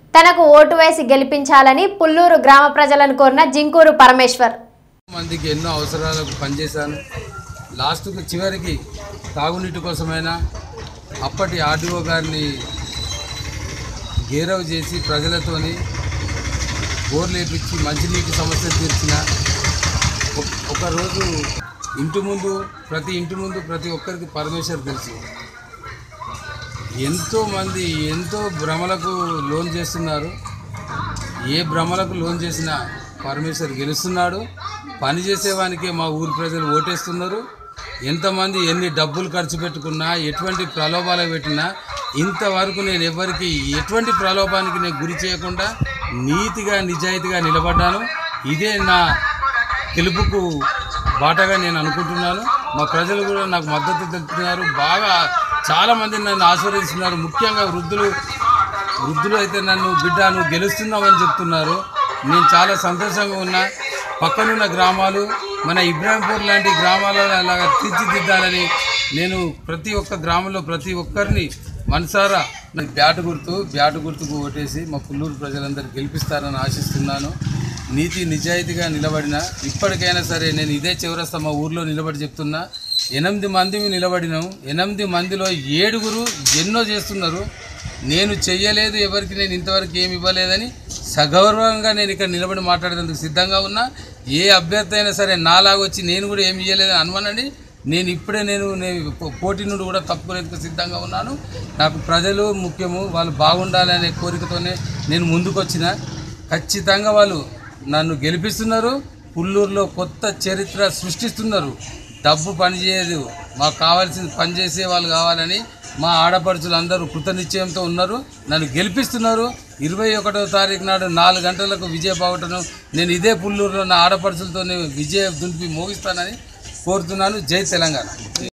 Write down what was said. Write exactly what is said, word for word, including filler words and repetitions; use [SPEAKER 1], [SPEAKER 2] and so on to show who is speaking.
[SPEAKER 1] తనకు ఓటు వేసి గెలిపించాలని పుల్లూరు గ్రామ ప్రజలను కోరిన జింకూరు పరమేశ్వర్.
[SPEAKER 2] మందికి ఎన్నో అవసరాలకు పనిచేశాను. లాస్ట్కు చివరికి తాగునీటి కోసమైనా అప్పటి ఆర్డీఓ గారిని గేరవ్ చేసి ప్రజలతోని బోర్లు వేపించి మంచినీటి సమస్య తీర్చిన. ఒకరోజు ఇంటి ముందు ప్రతి ఇంటి ముందు ప్రతి ఒక్కరికి పరమేశ్వర్ తెలుసు. ఎంతోమంది ఎంతో భ్రమలకు లోన్ చేస్తున్నారు. ఏ భ్రమలకు లోన్ చేసినా పరమేశ్వర్ గెలుస్తున్నాడు. పని చేసేవానికే మా ఊరి ప్రజలు ఓటేస్తున్నారు. ఎంతమంది ఎన్ని డబ్బులు ఖర్చు పెట్టుకున్నా ఎటువంటి ప్రలోభాలు పెట్టినా ఇంతవరకు నేను ఎవరికి ఎటువంటి ప్రలోభానికి నేను గురి చేయకుండా నీతిగా నిజాయితీగా నిలబడ్డాను. ఇదే నా గెలుపుకు బాటగా నేను అనుకుంటున్నాను. మా ప్రజలు కూడా నాకు మద్దతు తెలుపుతున్నారు. బాగా చాలామంది నన్ను ఆశీర్వదిస్తున్నారు. ముఖ్యంగా వృద్ధులు వృద్ధులు అయితే నన్ను బిడ్డ నువ్వు గెలుస్తున్నావని చెప్తున్నారు. నేను చాలా సంతోషంగా ఉన్నా. పక్కనున్న గ్రామాలు మన ఇబ్రాహింపూర్ లాంటి గ్రామాలలో అలాగా తీర్చిదిద్దాలని నేను ప్రతి ఒక్క గ్రామంలో ప్రతి ఒక్కరిని మనసారా బ్యాటు గుర్తు బ్యాటు గుర్తుకు ఓటేసి మా పుల్లూరు ప్రజలందరూ గెలిపిస్తారని ఆశిస్తున్నాను. నీతి నిజాయితీగా నిలబడిన ఇప్పటికైనా సరే నేను ఇదే చివరస్తా మా ఊర్లో నిలబడి చెప్తున్నా. ఎనిమిది మంది నిలబడినాం. ఎనిమిది మందిలో ఏడుగురు ఎన్నో చేస్తున్నారు. నేను చెయ్యలేదు, ఎవరికి నేను ఇంతవరకు ఏమి ఇవ్వలేదని సగౌరవంగా నేను ఇక్కడ నిలబడి మాట్లాడేందుకు సిద్ధంగా ఉన్నా. ఏ అభ్యర్థి అయినా సరే నాలాగా వచ్చి నేను కూడా ఏమి ఇవ్వలేదని అనుమానండి. నేను ఇప్పుడే నేను నేను పోటీ నుండి కూడా తప్పుకునేందుకు సిద్ధంగా ఉన్నాను. నాకు ప్రజలు ముఖ్యము, వాళ్ళు బాగుండాలనే కోరికతోనే నేను ముందుకు వచ్చిన. ఖచ్చితంగా వాళ్ళు నన్ను గెలిపిస్తున్నారు. పుల్లూరులో కొత్త చరిత్ర సృష్టిస్తున్నారు. డబ్బు పనిచేయదు, మాకు కావాల్సింది పనిచేసే వాళ్ళు కావాలని మా ఆడపడుచులు అందరూ కృతనిశ్చయంతో ఉన్నారు. నన్ను గెలిపిస్తున్నారు. ఇరవై ఒకటో తారీఖు నాడు నాలుగు గంటలకు విజయ బావుటను నేను ఇదే పుల్లూరులో నా ఆడపడుచులతో విజయ దుంపి మోగిస్తానని కోరుతున్నాను. జై తెలంగాణ.